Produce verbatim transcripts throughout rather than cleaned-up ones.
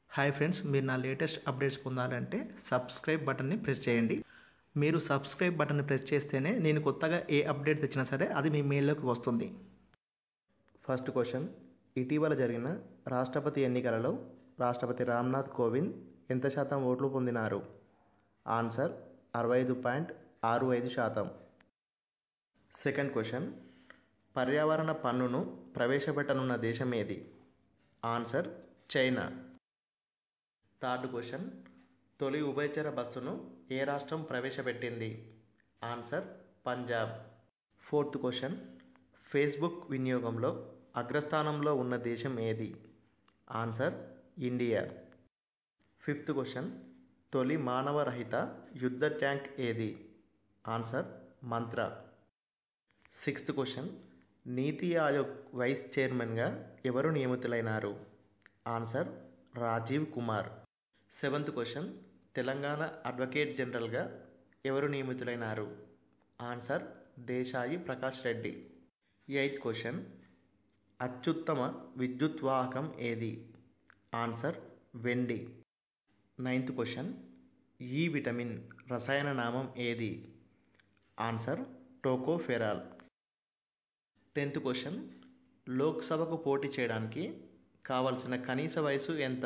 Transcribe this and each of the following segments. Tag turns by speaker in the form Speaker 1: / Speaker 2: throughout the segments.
Speaker 1: Hi friends, మీరు నా latest updates పొందాలంటే సబ్స్క్రైబ్ బటన్ని ప్రెస్ చేయండి. మీరు సబ్స్క్రైబ్ బటన్ని ప్రెస్ చేస్తేనే నేను కొత్తగా ఏ అప్డేట్ తెచ్చినా సరే అది మీ మెయిల్లోకి వస్తుంది. ఫస్ట్ క్వశ్చన్, ఇటీవల జరిగిన రాష్ట్రపతి ఎన్నికలలో రాష్ట్రపతి రామ్నాథ్ కోవింద్ ఎంత శాతం ఓట్లు పొందినారు? ఆన్సర్ అరవై ఐదు పాయింట్ ఆరు ఐదు శాతం. సెకండ్ క్వశ్చన్, పర్యావరణ పన్నును ప్రవేశపెట్టనున్న దేశం ఏది? Answer China. థర్డ్ క్వశ్చన్, తొలి ఉభయచర బస్సును ఏ రాష్ట్రం ప్రవేశపెట్టింది? Answer Punjab. Fourth question, Facebook వినియోగంలో అగ్రస్థానంలో ఉన్న దేశం ఏది? Answer India. ఫిఫ్త్ క్వశ్చన్, తొలి మానవరహిత యుద్ధ ట్యాంక్ ఏది? ఆన్సర్ మంత్ర. సిక్స్త్ క్వశ్చన్, నీతి ఆయోగ్ వైస్ చైర్మన్గా ఎవరు నియమితులైనారు? Answer Rajiv Kumar. Seventh question, Telangana advocate జనరల్గా ఎవరు నియమితులైనారు? Answer Desai Prakash Reddy. Eighth question, అత్యుత్తమ విద్యుత్ వాహకం ఏది? ఆన్సర్ వెండి. నైన్త్ క్వశ్చన్, ఈ విటమిన్ రసాయన నామం ఏది? Answer tocopherol. టెన్త్ క్వశ్చన్, లోక్సభకు పోటీ చేయడానికి కావలసిన కనీస వయసు ఎంత?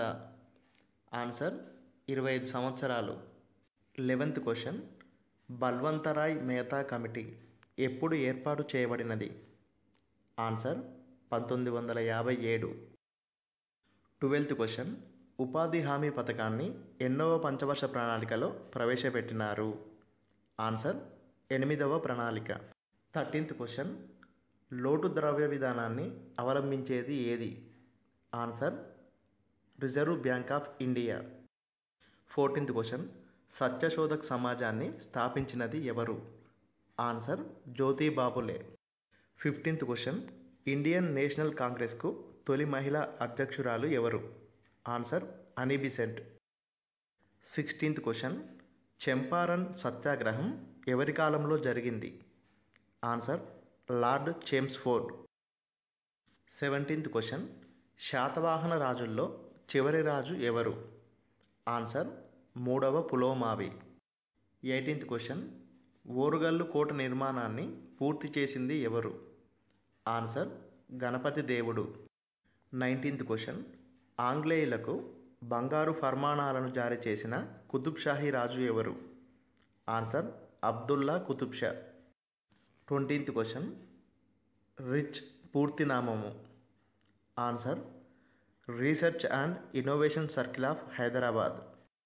Speaker 1: ఆన్సర్ ఇరవై ఐదు సంవత్సరాలు. Eleventh question, Balwantrai Mehta committee ఎప్పుడు ఏర్పాటు చేయబడినది? ఆన్సర్ పంతొమ్మిది వందల యాభై ఏడు. ట్వెల్త్ క్వశ్చన్, ఉపాధి హామీ పథకాన్ని ఎన్నవ పంచవర్ష ప్రణాళికలో ప్రవేశపెట్టినారు? ఆన్సర్ ఎనిమిదవ ప్రణాళిక. థర్టీన్త్ క్వశ్చన్, లోటు ద్రవ్య విధానాన్ని అవలంబించేది ఏది? Answer Reserve Bank of India. Fourteenth question, Satyashodhak సమాజాన్ని స్థాపించినది ఎవరు? Answer Jyotiba Phule. Fifteenth question, Indian National కాంగ్రెస్కు తొలి మహిళా అధ్యక్షురాలు ఎవరు? ఆన్సర్ అనీ బిసెంట్. సిక్స్టీన్త్ క్వశ్చన్, చంపారన్ సత్యాగ్రహం ఎవరి కాలంలో జరిగింది? Answer Lord Chelmsford. Seventeenth question, Satavahana రాజుల్లో చివరి రాజు ఎవరు? ఆన్సర్ మూడవ పులోమావి. ఎయిటీన్త్ క్వశ్చన్, ఓరుగల్లు కోట నిర్మాణాన్ని పూర్తి చేసింది ఎవరు? ఆన్సర్ గణపతి దేవుడు. నైన్టీన్త్ క్వశ్చన్, ఆంగ్లేయులకు బంగారు ఫర్మానాలను జారీ చేసిన కుతుబ్ షాహీ రాజు ఎవరు? Answer Abdullah Qutb Shah. Twentieth question, RICH పూర్తి నామము? Answer research and innovation circle of Hyderabad.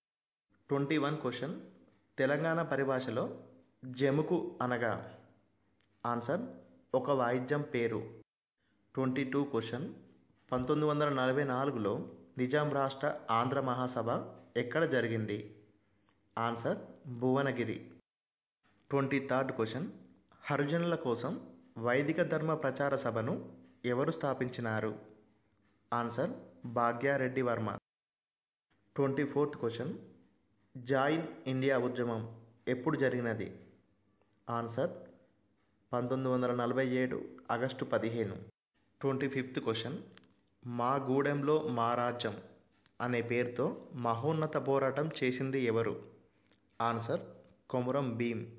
Speaker 1: Twenty one question, Telangana పరిభాషలో జముకు అనగా? ఆన్సర్ ఒక వాయిద్యం పేరు. ట్వంటీ టూ క్వశ్చన్, పంతొమ్మిది వందల నలభై నాలుగులో నిజాం రాష్ట్ర ఆంధ్ర మహాసభ ఎక్కడ జరిగింది? Answer Bhuvanagiri. Twenty third question, హరిజనుల కోసం వైదిక ధర్మ ప్రచార సభను ఎవరు స్థాపించినారు? Answer Bhagya Reddy Varma. Twenty fourth question, join India ఉద్యమం ఎప్పుడు జరిగినది? ఆన్సర్ పంతొమ్మిది వందల నలభై ఏడు ఆగస్టు పదిహేను. ట్వంటీ ఫిఫ్త్ క్వశ్చన్, మా గూడెంలో మా రాజ్యం అనే పేరుతో మహోన్నత పోరాటం చేసింది ఎవరు? ఆన్సర్ కొమురం భీమ్.